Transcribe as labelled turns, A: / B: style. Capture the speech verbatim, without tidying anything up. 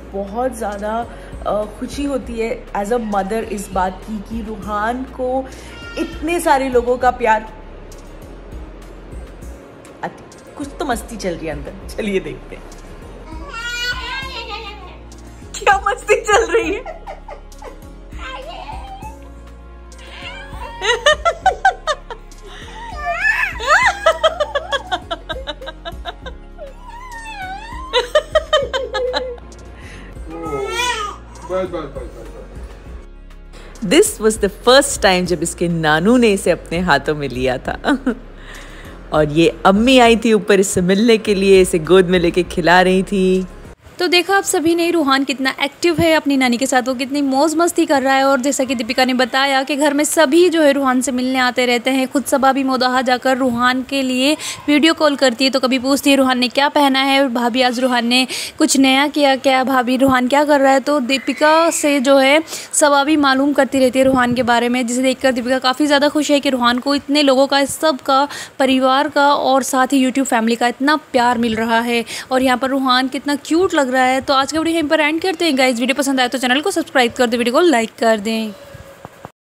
A: बहुत ज़्यादा खुशी होती है एज अ मदर इस बात की कि रूहान को इतने सारे लोगों का प्यार। कुछ तो मस्ती चल रही है अंदर, चलिए देखते हैं क्या मस्ती चल रही है। This was the first time जब इसके नानू ने इसे अपने हाथों में लिया था और ये अम्मी आई थी ऊपर इससे मिलने के लिए, इसे गोद में लेके खिला रही थी।
B: तो देखा आप सभी ने रूहान कितना एक्टिव है अपनी नानी के साथ, वो कितनी मौज मस्ती कर रहा है। और जैसा कि दीपिका ने बताया कि घर में सभी जो है रूहान से मिलने आते रहते हैं। खुद सबा भी मोदाहा जाकर रूहान के लिए वीडियो कॉल करती है, तो कभी पूछती है रूहान ने क्या पहना है, भाभी आज रूहान ने कुछ नया किया क्या, भाभी रूहान क्या कर रहा है। तो दीपिका से जो है सबा भी मालूम करती रहती है रूहान के बारे में, जिसे देखकर दीपिका काफ़ी ज़्यादा खुश है कि रूहान को इतने लोगों का, सब का, परिवार का और साथ ही यूट्यूब फैमिली का इतना प्यार मिल रहा है। और यहाँ पर रूहान कितना क्यूट लग रहा है। तो आज का वीडियो यहीं पर एंड करते हैं गाइस। वीडियो पसंद आए तो चैनल को सब्सक्राइब कर दे, वीडियो को लाइक कर दें।